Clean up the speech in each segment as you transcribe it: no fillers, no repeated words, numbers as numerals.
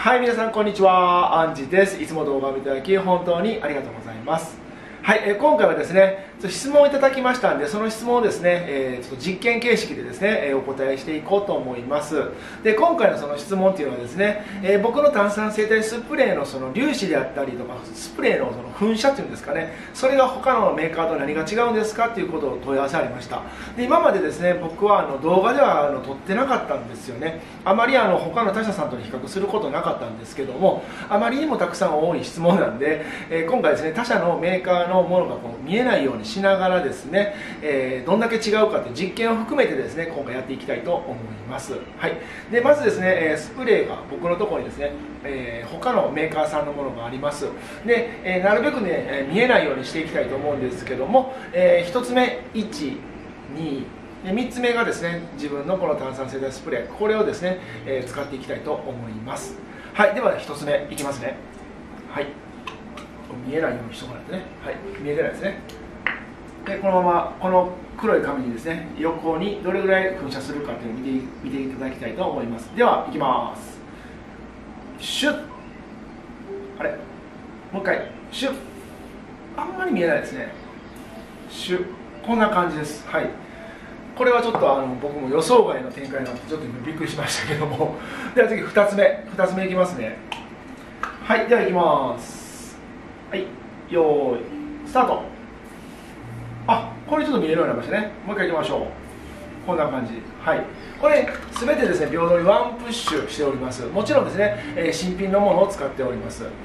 はい、皆さんこんにちは。アンジです。いつも動画を見ていただき本当にありがとうございます。はい、今回はですね、質問をいただきましたんで、その質問をですね、ちょっと実験形式でですね、お答えしていこうと思います。で、今回のその質問っていうのはですね、僕の炭酸生態スプレーのその粒子であったりとか、スプレーのその噴射っていうんですかね、それが他のメーカーと何が違うんですかっていうことを問い合わせありました。で、今までですね、僕は動画では撮ってなかったんですよね。あまり他の他社さんと比較することなかったんですけども、あまりにもたくさん多い質問なんで、今回ですね、他社のメーカーのものがこう見えないようにしながらですね、どんだけ違うかという実験を含めてですね、今回やっていきたいと思います。はい、でまずですね、スプレーが僕のところにですね、他のメーカーさんのものがあります。で、なるべくね、見えないようにしていきたいと思うんですけども、1つ目1、2で3つ目がですね、自分のこの炭酸生態スプレー、これをですね、使っていきたいと思います。はい、では1つ目いきますね。はい、見えないようにしておかないとね。はい、見えてないですね。で、このままこの黒い紙にですね、横にどれぐらい噴射するかというのを見ていただきたいと思います。では、いきます。シュッ。あれ、もう一回、シュッ。あんまり見えないですね。シュッ。こんな感じです。はい。これはちょっと僕も予想外の展開になってちょっとびっくりしましたけども。では次2つ目いきますね。はい、ではいきます。はい、よーいスタート。あ、これちょっと見えるようになりましたね。もう一回いきましょう。こんな感じ。はい、これ全てですね、平等にワンプッシュしております。もちろんですね、新品のものを使っております。はい、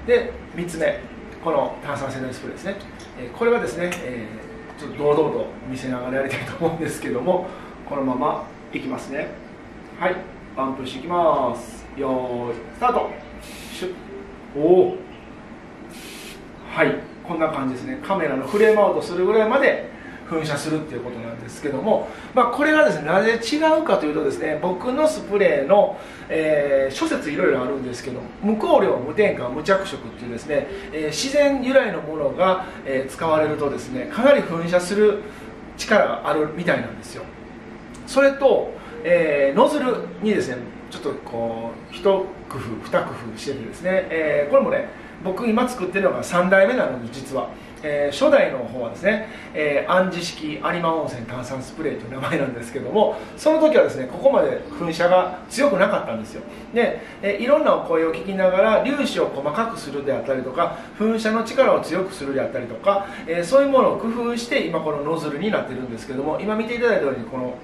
で3つ目、この炭酸生態スプレーですね。これはですね、ちょっと堂々と見せながらやりたいと思うんですけども、このままいきますね。はい、ワンプッシュいきます。よーいスタート。シュッ。おお、はい、こんな感じですね。カメラのフレームアウトするぐらいまで噴射するっていうことなんですけども、これがですね、なぜ違うかというとですね、僕のスプレーの、諸説いろいろあるんですけど、無香料無添加無着色っていうですね、自然由来のものが、使われるとですね、かなり噴射する力があるみたいなんですよ。それと、ノズルにですね、ちょっとこう一工夫二工夫しててですね、これもね、僕今作ってるのが3代目なので、実は、初代の方はですね、暗示式有馬温泉炭酸スプレーという名前なんですけども、その時はですね、ここまで噴射が強くなかったんですよ。で、いろんなお声を聞きながら粒子を細かくするであったりとか、噴射の力を強くするであったりとか、そういうものを工夫して今このノズルになってるんですけども、今見ていただいたようにこの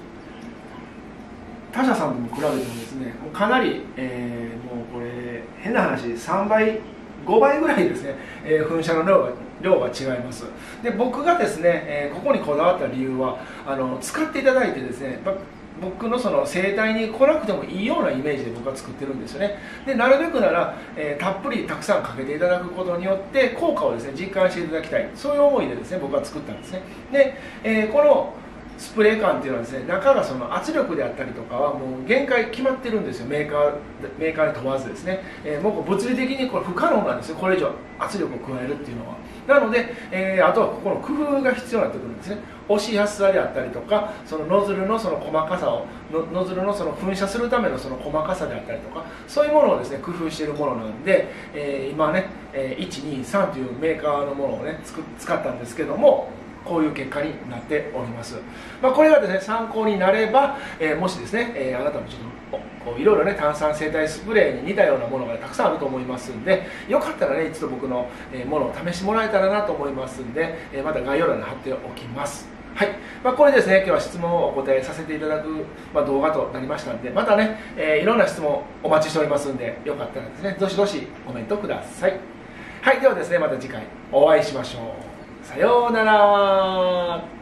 他社さんとも比べてもですね、もうかなり、もうこれ変な話3倍5倍ぐらいですね、噴射の量が違います。で、僕がですね、ここにこだわった理由は使っていただいてですね、僕のその生態に来なくてもいいようなイメージで僕は作ってるんですよね。で、なるべくなら、たっぷりたくさんかけていただくことによって効果をですね実感していただきたい、そういう思いでですね僕は作ったんですね。で、このスプレー缶っていうのはですね、中がその圧力であったりとかはもう限界決まってるんですよ。メーカーに問わずですね、もう物理的にこれ不可能なんですよ、これ以上圧力を加えるっていうのは。なので、あとはここの工夫が必要になってくるんですね。押しやすさであったりとか、そのノズルのその細かさをノズルのその噴射するためのその細かさであったりとか、そういうものをですね工夫しているものなんで、今ね、123というメーカーのものをね使ったんですけども、こういう結果になっております。これがですね参考になれば、もしですね、あなたもちょっといろいろね炭酸生態スプレーに似たようなものがたくさんあると思いますんで、よかったらね一度僕のものを試してもらえたらなと思いますんで、また概要欄に貼っておきます。はい、これですね、今日は質問をお答えさせていただく、動画となりましたんで、またね、いろんな質問お待ちしておりますんで、よかったらですねどしどしコメントください。はい、ではですね、また次回お会いしましょう。さようなら。